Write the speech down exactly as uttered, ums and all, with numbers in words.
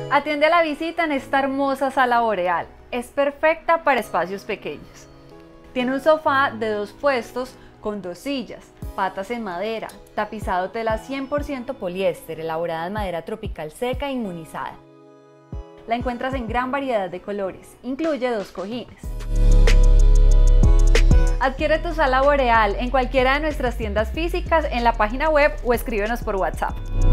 Atiende a la visita en esta hermosa sala boreal. Es perfecta para espacios pequeños. Tiene un sofá de dos puestos con dos sillas, patas en madera, tapizado tela cien por ciento poliéster, elaborada en madera tropical seca e inmunizada. La encuentras en gran variedad de colores, incluye dos cojines. Adquiere tu sala boreal en cualquiera de nuestras tiendas físicas, en la página web o escríbenos por WhatsApp.